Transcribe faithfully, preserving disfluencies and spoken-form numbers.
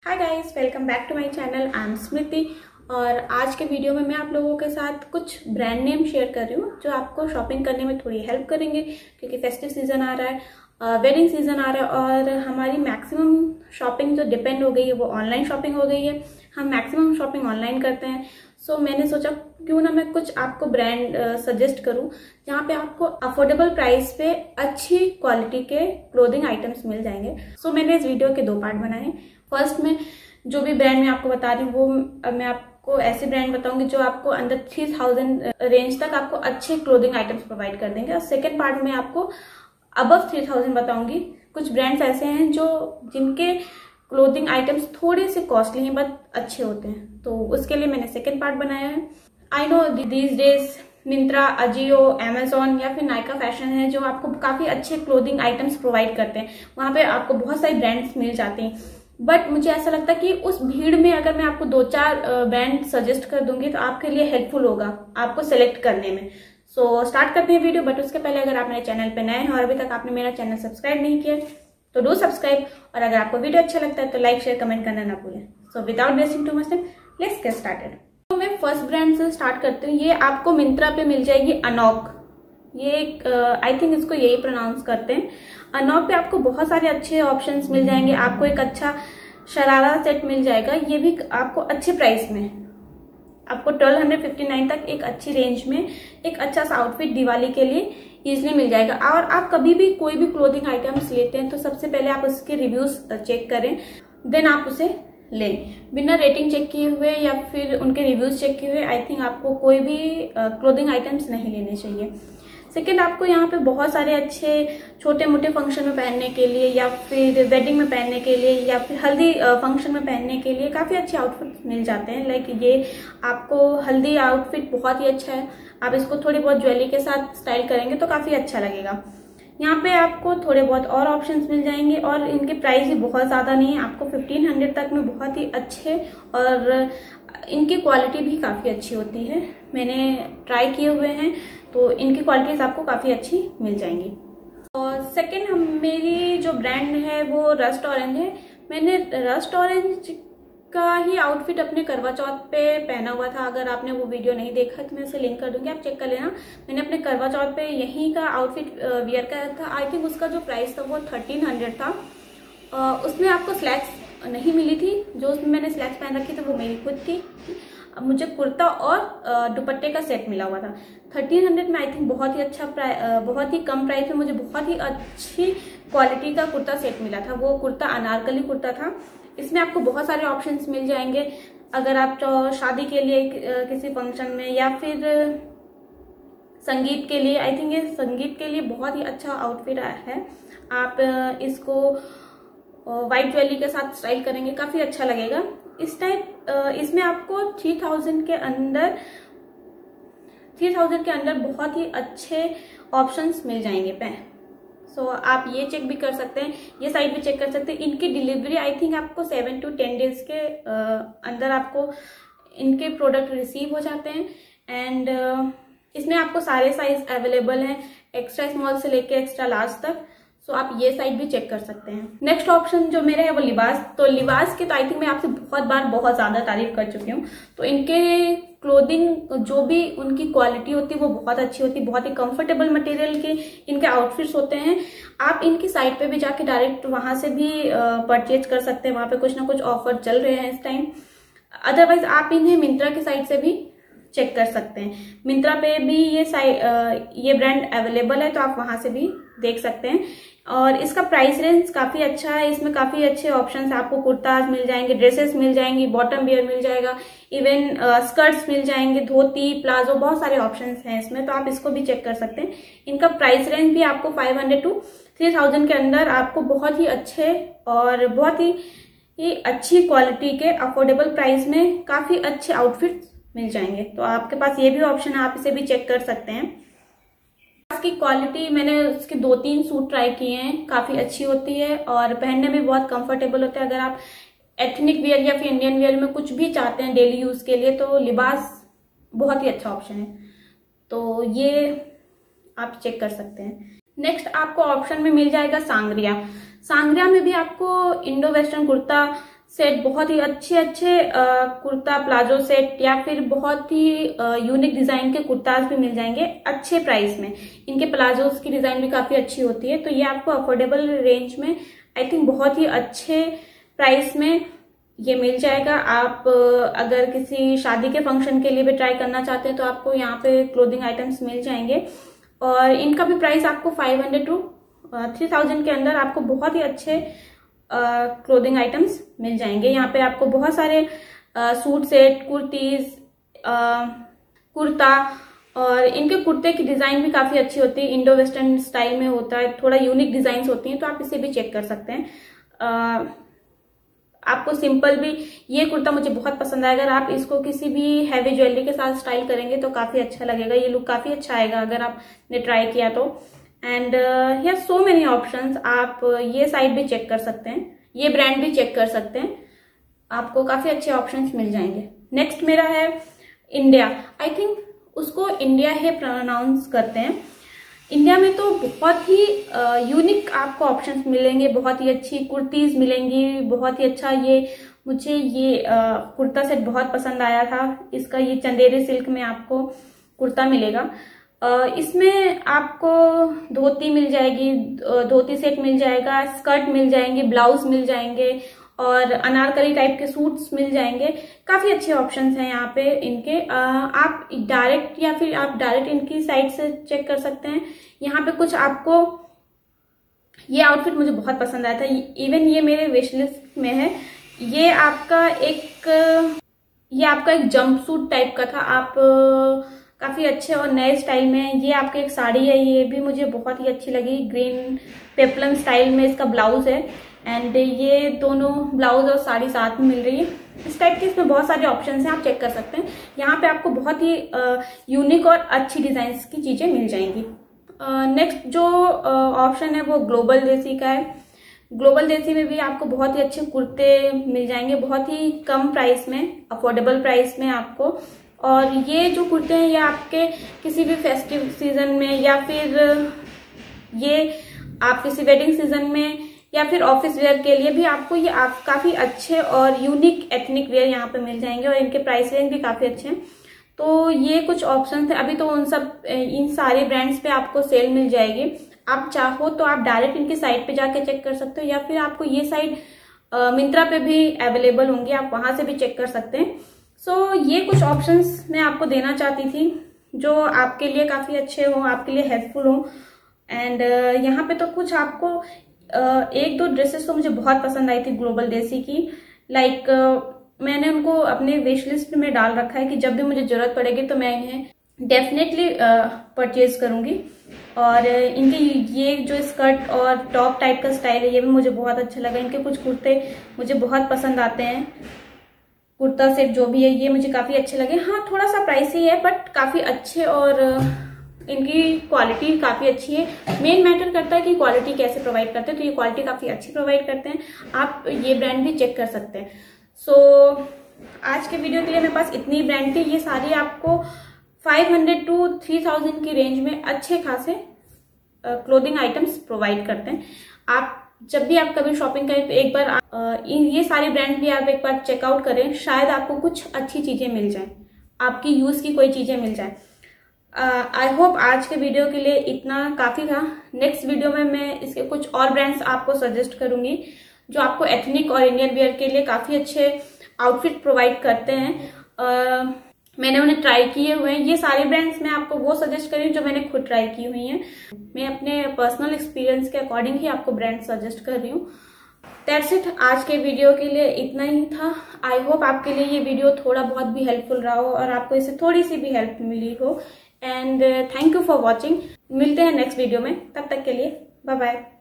Hi guys, welcome back to my channel. I am Smriti और आज के वीडियो में मैं आप लोगों के साथ कुछ ब्रांड नेम शेयर कर रही हूँ जो आपको शॉपिंग करने में थोड़ी हेल्प करेंगे, क्योंकि फेस्टिव सीजन आ रहा है, वेडिंग सीजन आ रहा है और हमारी मैक्सिमम शॉपिंग जो डिपेंड हो गई है वो ऑनलाइन शॉपिंग हो गई है। हम मैक्सिमम शॉपिंग ऑनलाइन करते हैं। सो so, मैंने सोचा क्यों ना मैं कुछ आपको ब्रांड सजेस्ट करूं जहाँ पे आपको अफोर्डेबल प्राइस पे अच्छी क्वालिटी के क्लोथिंग आइटम्स मिल जाएंगे। सो so, मैंने इस वीडियो के दो पार्ट बनाए हैं। फर्स्ट में जो भी ब्रांड मैं आपको बता रही हूँ वो मैं आपको ऐसे ब्रांड बताऊंगी जो आपको अंडर थ्री थाउजेंड रेंज तक आपको अच्छे क्लोथिंग आइटम्स प्रोवाइड कर देंगे। और सेकेंड पार्ट में आपको अबव थ्री थाउजेंड बताऊंगी। कुछ ब्रांड्स ऐसे हैं जो जिनके क्लोथिंग आइटम्स थोड़े से कॉस्टली हैं बट अच्छे होते हैं, तो उसके लिए मैंने सेकेंड पार्ट बनाया है। I know these days Myntra, Ajio, Amazon या फिर नायका फैशन है जो आपको काफी अच्छे क्लोथिंग आइटम्स प्रोवाइड करते हैं। वहां पे आपको बहुत सारी ब्रांड्स मिल जाते हैं, बट मुझे ऐसा लगता है कि उस भीड़ में अगर मैं आपको दो चार ब्रांड सजेस्ट कर दूंगी तो आपके लिए हेल्पफुल होगा आपको सेलेक्ट करने में। सो so, स्टार्ट करते हैं वीडियो। बट उसके पहले अगर आप मेरे चैनल पे नए हैं और अभी तक आपने मेरा चैनल सब्सक्राइब नहीं किया तो डू सब्सक्राइब, और अगर आपको वीडियो अच्छा लगता है तो लाइक शेयर कमेंट करना ना भूलें। So without wasting too much time let's get started. तो मैं फर्स्ट ब्रांड से स्टार्ट करती हूँ। ये आपको मिंत्रा पे मिल जाएगी अनोक। ये आई थिंक इसको यही प्रोनाउंस करते हैं। अनोक पे आपको बहुत सारे अच्छे ऑप्शंस मिल जाएंगे। आपको एक अच्छा शरारा सेट मिल जाएगा, ये भी आपको अच्छे प्राइस में। आपको ट्वेल्व हंड्रेड फिफ्टी नाइन तक एक अच्छी रेंज में एक अच्छा सा आउटफिट दिवाली के लिए इजिली मिल जाएगा। और आप कभी भी कोई भी क्लोथिंग आइटम्स लेते हैं तो सबसे पहले आप उसके रिव्यूज चेक करें, देन आप उसे लें। बिना रेटिंग चेक किए हुए या फिर उनके रिव्यूज चेक किए हुए आई थिंक आपको कोई भी क्लोथिंग आइटम्स नहीं लेने चाहिए। सेकेंड, आपको यहाँ पे बहुत सारे अच्छे छोटे मोटे फंक्शन में पहनने के लिए या फिर वेडिंग में पहनने के लिए या फिर हल्दी फंक्शन में पहनने के लिए काफी अच्छे आउटफिट मिल जाते हैं। लाइक ये आपको हल्दी आउटफिट बहुत ही अच्छा है। आप इसको थोड़ी बहुत ज्वेलरी के साथ स्टाइल करेंगे तो काफी अच्छा लगेगा। यहाँ पे आपको थोड़े बहुत और ऑप्शंस मिल जाएंगे और इनके प्राइस भी बहुत ज्यादा नहीं है। आपको फिफ्टीन हंड्रेड तक में बहुत ही अच्छे और इनकी क्वालिटी भी काफी अच्छी होती है। मैंने ट्राई किए हुए हैं तो इनकी क्वालिटीज आपको काफी अच्छी मिल जाएंगी। और सेकंड हम मेरी जो ब्रांड है वो रस्ट ऑरेंज है। मैंने रस्ट ऑरेंज का ही आउटफिट अपने करवा चौथ पे पहना हुआ था। अगर आपने वो वीडियो नहीं देखा तो मैं उसे लिंक कर दूंगी, आप चेक कर लेना। मैंने अपने करवा चौथ पे यहीं का आउटफिट वियर किया था। आई थिंक उसका जो प्राइस था वो थर्टीन हंड्रेड था। उसमें आपको स्लैक्स नहीं मिली थी, जो उसमें मैंने स्लैक्स पहन रखी थी वो मेरी खुद थी। मुझे कुर्ता और दुपट्टे का सेट मिला हुआ था। थर्टीन हंड्रेड में आई थिंक बहुत ही अच्छा बहुत ही कम प्राइस में मुझे बहुत ही अच्छी क्वालिटी का कुर्ता सेट मिला था। वो कुर्ता अनारकली कुर्ता था। इसमें आपको बहुत सारे ऑप्शंस मिल जाएंगे। अगर आप शादी के लिए किसी फंक्शन में या फिर संगीत के लिए, आई थिंक ये संगीत के लिए बहुत ही अच्छा आउटफिट है। आप इसको व्हाइट ज्वेलरी के साथ स्टाइल करेंगे, काफी अच्छा लगेगा। इस टाइप इसमें आपको थ्री थाउजेंड के अंदर थ्री थाउजेंड के अंदर बहुत ही अच्छे ऑप्शंस मिल जाएंगे पे। सो so, आप ये चेक भी कर सकते हैं, ये साइट भी चेक कर सकते हैं। इनकी डिलीवरी आई थिंक आपको सेवन टू टेन डेज के uh, अंदर आपको इनके प्रोडक्ट रिसीव हो जाते हैं। एंड uh, इसमें आपको सारे साइज अवेलेबल हैं, एक्स्ट्रा स्मॉल से लेके एक्स्ट्रा लार्ज तक। सो so, आप ये साइट भी चेक कर सकते हैं। नेक्स्ट ऑप्शन जो मेरे है वो लिबास। तो लिबास के तो आई थिंक मैं आपसे बहुत बार बहुत ज्यादा तारीफ कर चुकी हूँ। तो इनके क्लोथिंग जो भी उनकी क्वालिटी होती है वो बहुत अच्छी होती है। बहुत ही कंफर्टेबल मटेरियल के इनके आउटफिट्स होते हैं। आप इनकी साइट पे भी जाके डायरेक्ट वहां से भी परचेज कर सकते हैं। वहां पे कुछ ना कुछ ऑफर चल रहे हैं इस टाइम। अदरवाइज आप इन्हें मिंत्रा की साइट से भी चेक कर सकते हैं। मिंत्रा पे भी ये साइट ये ब्रांड अवेलेबल है तो आप वहां से भी देख सकते हैं। और इसका प्राइस रेंज काफी अच्छा है। इसमें काफी अच्छे ऑप्शंस आपको कुर्ताज मिल जाएंगे, ड्रेसेस मिल जाएंगी, बॉटम वियर मिल जाएगा, इवन स्कर्ट्स मिल जाएंगे, धोती, प्लाजो, बहुत सारे ऑप्शंस हैं इसमें, तो आप इसको भी चेक कर सकते हैं। इनका प्राइस रेंज भी आपको five hundred to three thousand के अंदर आपको बहुत ही अच्छे और बहुत ही, ही अच्छी क्वालिटी के अफोर्डेबल प्राइस में काफी अच्छे आउटफिट मिल जाएंगे। तो आपके पास ये भी ऑप्शन है, आप इसे भी चेक कर सकते हैं। की क्वालिटी मैंने उसके दो तीन सूट ट्राई किए हैं, काफी अच्छी होती है और पहनने में बहुत कंफर्टेबल होते हैं। अगर आप एथनिक वियर या फिर इंडियन वियर में कुछ भी चाहते हैं डेली यूज के लिए तो लिबास बहुत ही अच्छा ऑप्शन है। तो ये आप चेक कर सकते हैं। नेक्स्ट आपको ऑप्शन में मिल जाएगा सांग्रिया। सांग्रिया में भी आपको इंडो वेस्टर्न कुर्ता सेट, बहुत ही अच्छे अच्छे कुर्ता प्लाजो सेट या फिर बहुत ही यूनिक डिजाइन के कुर्ताज भी मिल जाएंगे अच्छे प्राइस में। इनके प्लाजोस की डिजाइन भी काफी अच्छी होती है, तो ये आपको अफोर्डेबल रेंज में आई थिंक बहुत ही अच्छे प्राइस में ये मिल जाएगा। आप अगर किसी शादी के फंक्शन के लिए भी ट्राई करना चाहते हैं तो आपको यहाँ पे क्लोथिंग आइटम्स मिल जाएंगे, और इनका भी प्राइस आपको five hundred to three thousand के अंदर आपको बहुत ही अच्छे क्लोथिंग आइटम्स मिल जाएंगे। यहाँ पे आपको बहुत सारे सूट सेट, कुर्तीज, कुर्ता, और इनके कुर्ते की डिजाइन भी काफी अच्छी होती है, इंडो वेस्टर्न स्टाइल में होता है, थोड़ा यूनिक डिजाइन होती हैं, तो आप इसे भी चेक कर सकते हैं। आ, आपको सिंपल भी ये कुर्ता मुझे बहुत पसंद आएगा। अगर आप इसको किसी भी हैवी ज्वेलरी के साथ स्टाइल करेंगे तो काफी अच्छा लगेगा, ये लुक काफी अच्छा आएगा अगर आपने ट्राई किया तो। And here so many options, आप ये साइट भी चेक कर सकते हैं, ये ब्रांड भी चेक कर सकते हैं, आपको काफी अच्छे ऑप्शंस मिल जाएंगे। नेक्स्ट मेरा है इंडिया, आई थिंक उसको इंडिया ही प्रोनाउंस करते हैं। इंडिया में तो बहुत ही यूनिक आपको ऑप्शंस मिलेंगे, बहुत ही अच्छी कुर्तीज मिलेंगी, बहुत ही अच्छा। ये मुझे ये आ, कुर्ता सेट बहुत पसंद आया था, इसका ये चंदेरी सिल्क में आपको कुर्ता मिलेगा। आ, इसमें आपको धोती मिल जाएगी, धोती सेट मिल जाएगा, स्कर्ट मिल जाएंगे, ब्लाउज मिल जाएंगे, और अनारकली टाइप के सूट्स मिल जाएंगे। काफी अच्छे ऑप्शंस हैं यहाँ पे इनके। आ, आप डायरेक्ट या फिर आप डायरेक्ट इनकी साइट से चेक कर सकते हैं। यहाँ पे कुछ आपको, ये आउटफिट मुझे बहुत पसंद आया था, इवन ये मेरे विश लिस्ट में है। ये आपका एक ये आपका एक जंप सूट टाइप का था, आप काफी अच्छे और नए स्टाइल में। ये आपकी एक साड़ी है, ये भी मुझे बहुत ही अच्छी लगी, ग्रीन पेप्लम स्टाइल में इसका ब्लाउज है, एंड ये दोनों ब्लाउज और साड़ी साथ में मिल रही है। इस टाइप के इसमें बहुत सारे ऑप्शंस हैं, आप चेक कर सकते हैं। यहाँ पे आपको बहुत ही यूनिक और अच्छी डिजाइन की चीजें मिल जाएंगी। नेक्स्ट जो ऑप्शन है वो ग्लोबल देसी का है। ग्लोबल देसी में भी आपको बहुत ही अच्छे कुर्ते मिल जाएंगे, बहुत ही कम प्राइस में, अफोर्डेबल प्राइस में आपको। और ये जो कुर्ते हैं ये आपके किसी भी फेस्टिव सीजन में, या फिर ये आप किसी वेडिंग सीजन में, या फिर ऑफिस वेयर के लिए भी आपको ये आप काफी अच्छे और यूनिक एथनिक वेयर यहाँ पे मिल जाएंगे, और इनके प्राइस रेंज भी काफी अच्छे हैं। तो ये कुछ ऑप्शन थे। अभी तो उन सब इन सारे ब्रांड्स पे आपको सेल मिल जाएगी। आप चाहो तो आप डायरेक्ट इनकी साइट पे जाके चेक कर सकते हो, या फिर आपको ये साइट मिंत्रा पे भी अवेलेबल होंगी, आप वहां से भी चेक कर सकते हैं। सो so, ये कुछ ऑप्शंस मैं आपको देना चाहती थी जो आपके लिए काफी अच्छे हो, आपके लिए हेल्पफुल हो। एंड uh, यहाँ पे तो कुछ आपको uh, एक दो ड्रेसेस तो मुझे बहुत पसंद आई थी ग्लोबल देसी की। लाइक like, uh, मैंने उनको अपने विश लिस्ट में डाल रखा है कि जब भी मुझे जरूरत पड़ेगी तो मैं इन्हें डेफिनेटली परचेज करूंगी। और uh, इनके ये जो स्कर्ट और टॉप टाइप का स्टाइल है ये भी मुझे बहुत अच्छा लगा। इनके कुछ कुर्ते मुझे बहुत पसंद आते हैं, कुर्ता सेट जो भी है ये मुझे काफी अच्छे लगे। हाँ, थोड़ा सा प्राइसी है बट काफी अच्छे, और इनकी क्वालिटी काफी अच्छी है। मेन मैटर करता है कि क्वालिटी कैसे प्रोवाइड करते हैं, तो ये क्वालिटी काफी अच्छी प्रोवाइड करते हैं। आप ये ब्रांड भी चेक कर सकते हैं। सो so, आज के वीडियो के लिए मेरे पास इतनी ब्रांड थी। ये सारी आपको five hundred to three thousand की रेंज में अच्छे खासे क्लोथिंग आइटम्स प्रोवाइड करते हैं। आप जब भी आप कभी शॉपिंग करें तो एक बार आ, ये सारे ब्रांड भी आप एक बार चेकआउट करें, शायद आपको कुछ अच्छी चीजें मिल जाएं, आपकी यूज की कोई चीजें मिल जाएं। आई होप आज के वीडियो के लिए इतना काफी था। नेक्स्ट वीडियो में मैं इसके कुछ और ब्रांड्स आपको सजेस्ट करूंगी जो आपको एथनिक और इंडियन वेयर के लिए काफी अच्छे आउटफिट प्रोवाइड करते हैं। uh, मैंने उन्हें ट्राई किए हुए हैं। ये सारे ब्रांड्स मैं आपको वो सजेस्ट कर रही हूँ जो मैंने खुद ट्राई की हुई हैं। मैं अपने पर्सनल एक्सपीरियंस के अकॉर्डिंग ही आपको ब्रांड सजेस्ट कर रही हूँ। दैट्स इट, आज के वीडियो के लिए इतना ही था। आई होप आपके लिए ये वीडियो थोड़ा बहुत भी हेल्पफुल रहा हो और आपको इससे थोड़ी सी भी हेल्प मिली हो। And thank you for watching. मिलते हैं नेक्स्ट वीडियो में, तब तक के लिए बाय बाय।